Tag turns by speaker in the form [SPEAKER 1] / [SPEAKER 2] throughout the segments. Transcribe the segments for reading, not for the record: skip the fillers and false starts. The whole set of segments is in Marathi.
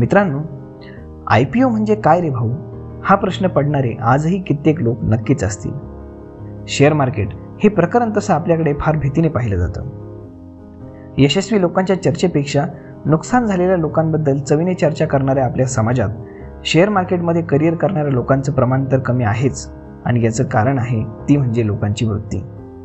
[SPEAKER 1] मित्रांनो, IPO म्हणजे काय रे भाऊ, हा प्रश्न पडणारे आजही कित्येक लोक नक्कीच असतील. शेअर मार्केट हे प्रकरण तसं आपल्याकडे फार भीतीने पाहिलं जातं. यशस्वी लोकांच्या चर्चेपेक्षा नुकसान झालेल्या लोकांबद्दल चवीने चर्चा करणाऱ्या आपल्या समाजात शेअर मार्केटमध्ये करिअर करणाऱ्या लोकांचं प्रमाण तर कमी आहेच, आणि याचं कारण आहे ती म्हणजे लोकांची वृत्ती.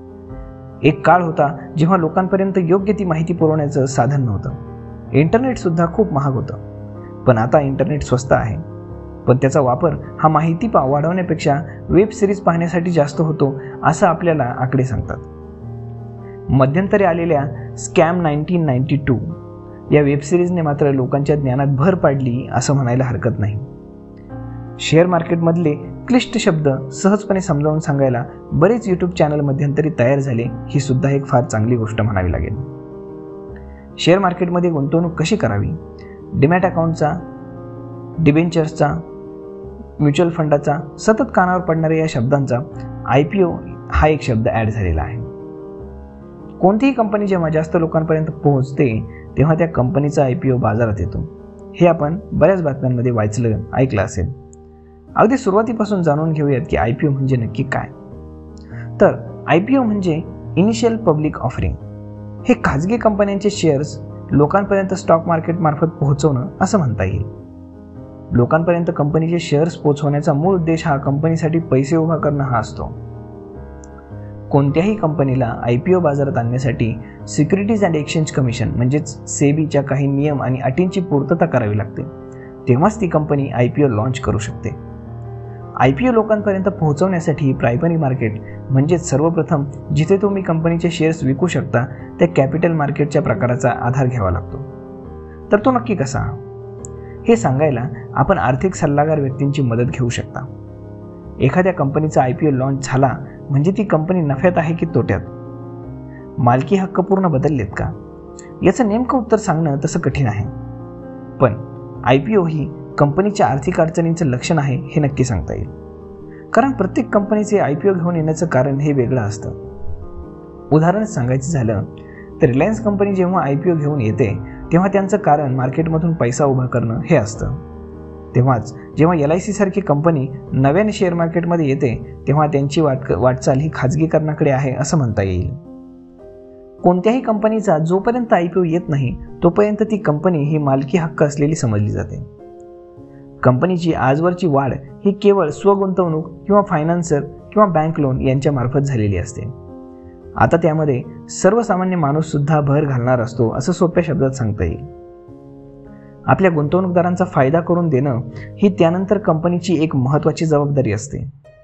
[SPEAKER 1] एक काळ होता जेव्हा लोकांपर्यंत योग्य ती माहिती पुरवण्याचं साधन नव्हतं. इंटरनेट सुद्धा खूप महाग होतं. पण आता इंटरनेट स्वस्त आहे, पण त्याचा वापर हा माहिती वाढवण्यापेक्षा वेब सिरीज पाहण्यासाठी जास्त होतो असं आपल्याला आकडे सांगतात. मध्यंतरी आलेल्या स्कॅम 1992 या वेब सिरीजने मात्र लोकांच्या ज्ञानात भर पाडली असं म्हणायला हरकत नाही. शेअर मार्केटमधले क्लिष्ट शब्द सहजपणे समजावून सांगायला बरेच यूट्यूब चॅनल मध्यंतरी तयार झाले, ही सुद्धा एक फार चांगली गोष्ट म्हणावी लागेल. शेअर मार्केटमध्ये गुंतवणूक कशी करावी, डिमॅट अकाउंटचा, डिबेंचर्सचा, म्युच्युअल फंडाचा, सतत कानावर पडणाऱ्या या शब्दांचा IPO हा एक शब्द ॲड झालेला आहे. कोणतीही कंपनी जेव्हा जास्त लोकांपर्यंत पोहोचते तेव्हा त्या कंपनीचा IPO बाजारात येतो. हे आपण बऱ्याच बातम्यांमध्ये वाचलं, ऐकलं असेल. अगदी सुरुवातीपासून जाणून घेऊयात की IPO म्हणजे नक्की काय. तर IPO म्हणजे इनिशियल पब्लिक ऑफरिंग. हे खाजगी कंपन्यांचे शेअर्स लोकांपर्यंत स्टॉक मार्केट मार्फत पोहोचवणं असं म्हणता येईल. लोकांपर्यंत कंपनीचे शेअर्स पोहोचवण्याचा मूळ उद्देश हा कंपनीसाठी पैसे उभा करणं हा असतो. कोणत्याही कंपनीला IPO बाजारात आणण्यासाठी सिक्युरिटीज अँड एक्सचेंज कमिशन म्हणजेच सेबीच्या काही नियम आणि अटींची पूर्तता करावी लागते. तेव्हाच ती कंपनी IPO लॉन्च करू शकते. IPO लोकांपर्यंत पोहोचवण्यासाठी प्रायमरी मार्केट म्हणजेच सर्वप्रथम जिथे तुम्ही कंपनीचे शेअर्स विकू शकता त्या कॅपिटल मार्केटच्या प्रकाराचा आधार घ्यावा लागतो. तर तो नक्की कसा, हे सांगायला आपण आर्थिक सल्लागार व्यक्तींची मदत घेऊ शकता. एखाद्या कंपनीचा IPO लॉन्च झाला म्हणजे ती कंपनी नफ्यात आहे की तोट्यात, मालकी हक्क पूर्ण बदललेत का, याचं नेमकं उत्तर सांगणं तसं कठीण आहे. पण IPO ही कंपनीच्या आर्थिक अडचणींचं लक्षण आहे हे नक्की सांगता येईल. कारण प्रत्येक कंपनीचे IPO घेऊन येण्याचं कारण हे वेगळं असतं. उदाहरण सांगायचं झालं तर रिलायन्स कंपनी जेव्हा IPO घेऊन येते तेव्हा त्यांचं कारण मार्केटमधून पैसा उभा करणं हे असतं. तेव्हाच जेव्हा LIC सारखी कंपनी नव्याने शेअर मार्केटमध्ये येते तेव्हा त्यांची वाटचाल ही खाजगीकरणाकडे आहे असं म्हणता येईल. कोणत्याही कंपनीचा जोपर्यंत IPO येत नाही तोपर्यंत ती कंपनी ही मालकी हक्क असलेली समजली जाते. कंपनीची आजवरची वाढ ही केवळ स्वगुंतवणूक किंवा फायनान्सर किंवा बँक लोन यांच्या मार्फत झालेली असते. आता त्यामध्ये सर्वसामान्य माणूस सुद्धा भर घालणार असतो असं सोप्या शब्दात सांगता येईल. आपल्या गुंतवणूकदारांचा फायदा करून देणं ही त्यानंतर कंपनीची एक महत्त्वाची जबाबदारी असते.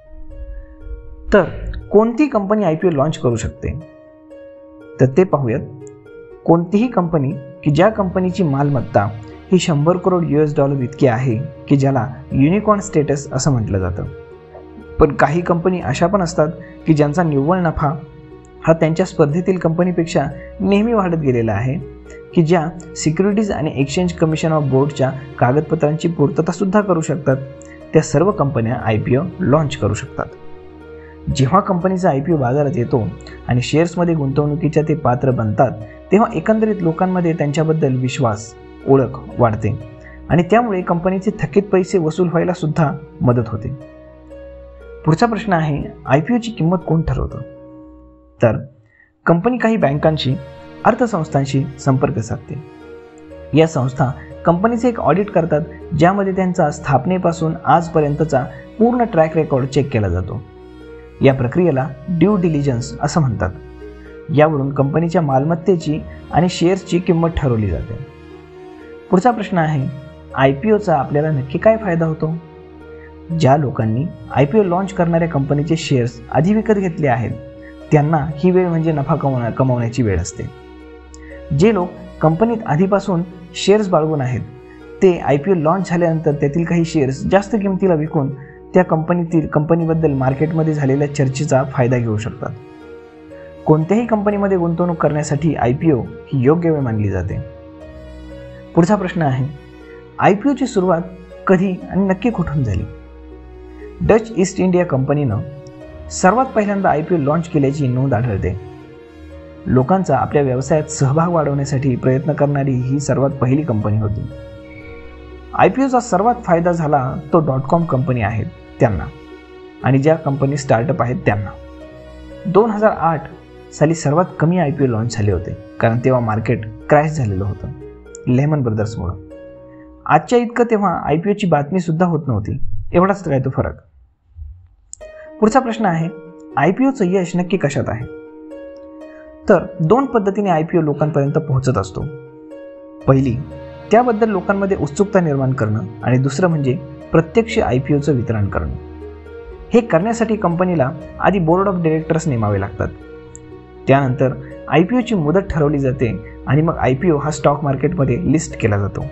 [SPEAKER 1] तर कोणती कंपनी IPO लॉन्च करू शकते, तर ते पाहूयात. कोणतीही कंपनी की ज्या कंपनीची मालमत्ता ही $100 करोड इतकी आहे की ज्याला युनिकॉर्न स्टेटस असं म्हटलं जातं. पण काही कंपनी अशा पण असतात की ज्यांचा निव्वळ नफा हा त्यांच्या स्पर्धेतील कंपनीपेक्षा नेहमी वाढत गेलेला आहे, की ज्या सिक्युरिटीज आणि एक्सचेंज कमिशन ऑफ बोर्डच्या कागदपत्रांची पूर्तता सुद्धा करू शकतात. त्या सर्व कंपन्या IPO लॉन्च करू शकतात. जेव्हा कंपनीचा IPO बाजारात येतो आणि शेअर्समध्ये गुंतवणुकीच्या ते पात्र बनतात तेव्हा एकंदरीत लोकांमध्ये त्यांच्याबद्दल विश्वास, ओळख वाढते आणि त्यामुळे कंपनीचे थकीत पैसे वसूल व्हायला सुद्धा मदत होते. पुढचा प्रश्न आहे, IPOची किंमत कोण ठरवतं? तर कंपनी काही बँकांशी, अर्थसंस्थांशी संपर्क साधते. या संस्था कंपनीचे एक ऑडिट करतात ज्यामध्ये त्यांचा स्थापनेपासून आजपर्यंतचा पूर्ण ट्रॅक रेकॉर्ड चेक केला जातो. या प्रक्रियेला ड्यू डिलिजन्स असं म्हणतात. यावरून कंपनीच्या मालमत्तेची आणि शेअर्सची किंमत ठरवली जाते. पुढचा प्रश्न आहे, IPOचा आपल्याला नक्की काय फायदा होतो? ज्या लोकांनी IPO लॉन्च करणाऱ्या कंपनीचे शेअर्स आधी विकत घेतले आहेत त्यांना ही वेळ म्हणजे नफा कमवण्याची वेळ असते. जे लोक कंपनीत आधीपासून शेअर्स बाळगून आहेत ते IPO लॉन्च झाल्यानंतर त्यातील काही शेअर्स जास्त किमतीला विकून त्या कंपनीबद्दल मार्केटमध्ये झालेल्या चर्चेचा फायदा घेऊ शकतात. कोणत्याही कंपनीमध्ये गुंतवणूक करण्यासाठी IPO ही योग्य वेळ मानली जाते. पुढचा प्रश्न आहे, IPOची सुरुवात कधी आणि नक्की कुठून झाली? डच ईस्ट इंडिया कंपनीनं सर्वात पहिल्यांदा IPO लॉन्च केल्याची नोंद आढळते. लोकांचा आपल्या व्यवसायात सहभाग वाढवण्यासाठी प्रयत्न करणारी ही सर्वात पहिली कंपनी होती. IPOचा सर्वात फायदा झाला तो .com कंपनी आहेत त्यांना आणि ज्या कंपनी स्टार्टअप आहेत त्यांना. 2008 साली सर्वात कमी IPO लॉन्च झाले होते, कारण तेव्हा मार्केट क्रॅश झालेलं होतं लेहमन ब्रदर्समुळं. आजच्या इतकं तेव्हा IPOची बातमी सुद्धा होत नव्हती. एवढाच काय तो फरक. पुढचा प्रश्न आहे, IPOचं यश नक्की कशात आहे? तर 2 पद्धतीने IPO लोकांपर्यंत पोहोचत असतो. पहिली, त्याबद्दल लोकांमध्ये उत्सुकता निर्माण करणं आणि दुसरं म्हणजे प्रत्यक्ष IPOचं वितरण करणं. हे करण्यासाठी कंपनीला आधी बोर्ड ऑफ डायरेक्टर्स नेमावे लागतात. त्यानंतर IPOची मुदत ठरवली जाते आणि मग IPO हा स्टॉक मार्केटमध्ये लिस्ट केला जातो.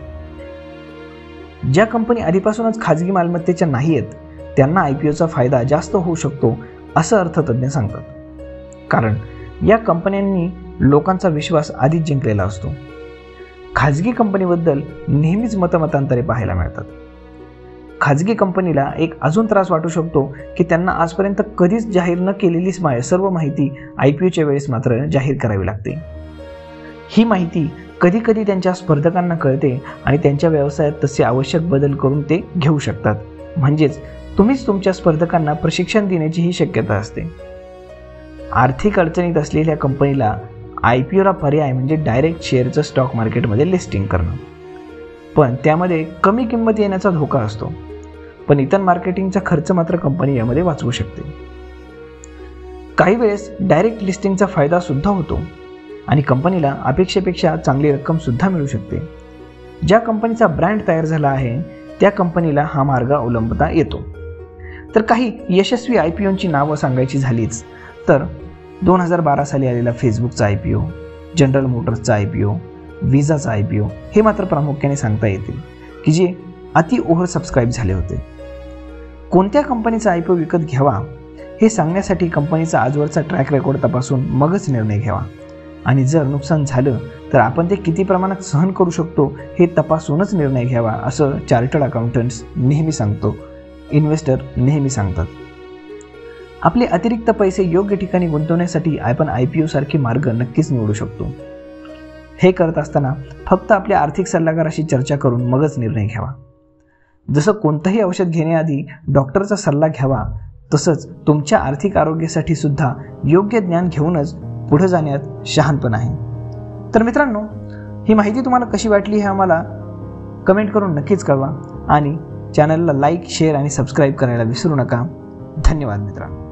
[SPEAKER 1] ज्या कंपनी आधीपासूनच खाजगी मालमत्तेच्या नाही आहेत त्यांना IPOचा फायदा जास्त होऊ शकतो असं अर्थतज्ञ सांगतात, कारण या कंपन्यांनी लोकांचा विश्वास आधीच जिंकलेला असतो. खाजगी कंपनीबद्दल नेहमीच मतमतांतरे पाहायला मिळतात. खाजगी कंपनीला एक अजून त्रास वाटू शकतो की त्यांना आजपर्यंत कधीच जाहीर न केलेली सर्व माहिती IPOच्या वेळेस मात्र जाहीर करावी लागते. ही माहिती कधीकधी त्यांच्या स्पर्धकांना कळते आणि त्यांच्या व्यवसायात तसे आवश्यक बदल करून ते घेऊ शकतात. म्हणजेच तुम्हीच तुमच्या स्पर्धकांना प्रशिक्षण देण्याचीही शक्यता असते. आर्थिक अडचणीत असलेल्या कंपनीला IPOला पर्याय म्हणजे डायरेक्ट शेअरचं स्टॉक मार्केटमध्ये लिस्टिंग करणं, पण त्यामध्ये कमी किंमत येण्याचा धोका असतो. पण इतर मार्केटिंगचा खर्च मात्र कंपनी यामध्ये वाचवू शकते. काही वेळेस डायरेक्ट लिस्टिंगचा फायदा सुद्धा होतो आणि कंपनीला अपेक्षेपेक्षा चांगली रक्कम सुद्धा मिळू शकते. ज्या कंपनीचा ब्रँड तयार झाला आहे त्या कंपनीला हा मार्ग अवलंबता येतो. तर काही यशस्वी IPOची नावं सांगायची झालीच तर 2012 साली आलेला फेसबुकचा IPO, जनरल मोटर्सचा IPO, विजाचा IPO हे मात्र प्रामुख्याने सांगता येतील की जे अति ओव्हर सबस्क्राईब झाले होते. कोणत्या कंपनीचा IPO विकत घ्यावा हे सांगण्यासाठी कंपनीचा आजवरचा ट्रॅक रेकॉर्ड तपासून मगच निर्णय घ्यावा आणि जर नुकसान झालं तर आपण ते किती प्रमाणात सहन करू शकतो हे तपासूनच निर्णय घ्यावा असं चार्टर्ड अकाउंटंट्स नेहमी सांगतो, इन्व्हेस्टर नेहमी सांगतात. आपले अतिरिक्त पैसे योग्य ठिकाणी गुंतवण्यासाठी आपण IPO सारखे मार्ग नक्कीच निवडू शकतो. हे करत असताना फक्त आपल्या आर्थिक सल्लागाराशी चर्चा करून मगच निर्णय घ्यावा. जसं कोणतंही औषध घेण्याआधी डॉक्टरचा सल्ला घ्यावा तसंच तुमच्या आर्थिक आरोग्यासाठी सुद्धा योग्य ज्ञान घेऊनच पुढे जाण्यात शहाणपण आहे. तर मित्रांनो, ही माहिती तुम्हाला कशी वाटली हे आम्हाला कमेंट करून नक्कीच कळवा आणि चॅनलला लाईक, शेअर आणि सबस्क्राईब करायला विसरू नका. धन्यवाद मित्रांनो.